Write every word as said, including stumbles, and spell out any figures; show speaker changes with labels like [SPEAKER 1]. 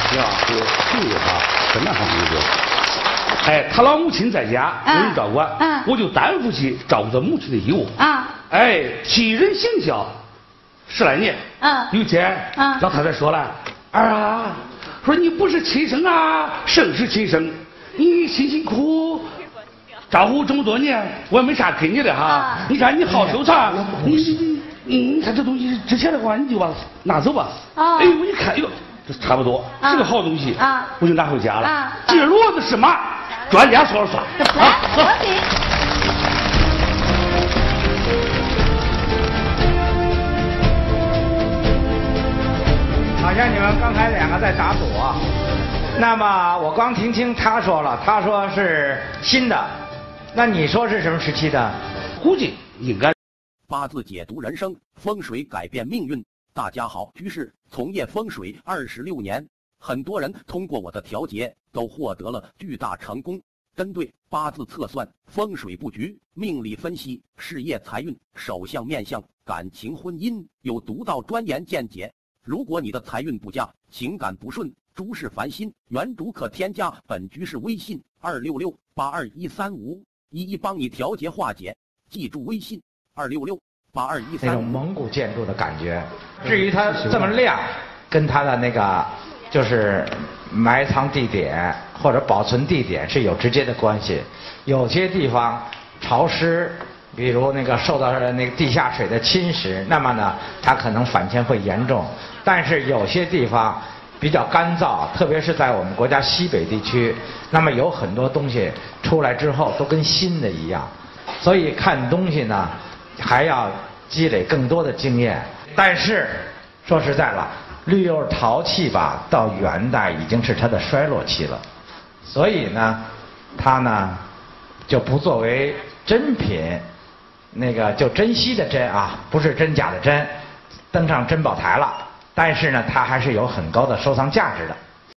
[SPEAKER 1] 呀，这个这个哈，真的很那个。哎，他老母亲在家没人照顾，嗯，我就担负起照顾他母亲的义务啊。哎，替人行孝十来年。嗯，有一天，嗯，老太太说了：“儿啊，说你不是亲生啊，生是亲生，你辛辛苦苦照顾这么多年，我也没啥给你的哈。啊、你看你好收藏，你你你你看这东西值钱的话，你就把它拿走吧。啊、哎，我一看，哟，这差不多、啊、是个好东西啊，我就拿回家了。啊、这骡子是马，专家说了算。啊，走。
[SPEAKER 2] 好像你们刚才两个在打赌啊。那么我光听清他说了，他说是新的，那你说是什么时期的？
[SPEAKER 1] 估计应该。
[SPEAKER 3] 八字解读人生，风水改变命运。大家好，居士从业风水二十六年，很多人通过我的调节都获得了巨大成功。针对八字测算、风水布局、命理分析、事业财运、手相面相、感情婚姻，有独到专研见解。如果你的财运不佳，情感不顺，诸事烦心，原主可添加本居士微信二六六八二一三五，一一帮你调节化解。记住微信二六六八二一三五。
[SPEAKER 2] 那种蒙古建筑的感觉。至于它这么亮，跟它的那个就是埋藏地点或者保存地点是有直接的关系。有些地方潮湿，比如那个受到那个地下水的侵蚀，那么呢，它可能反潜会严重。但是有些地方比较干燥，特别是在我们国家西北地区，那么有很多东西出来之后都跟新的一样。所以看东西呢，还要积累更多的经验。但是说实在了，绿釉陶器吧，到元代已经是它的衰落期了，所以呢，它呢就不作为珍品，那个就珍稀的珍啊，不是真假的真，登上珍宝台了。但是呢，它还是有很高的收藏价值的。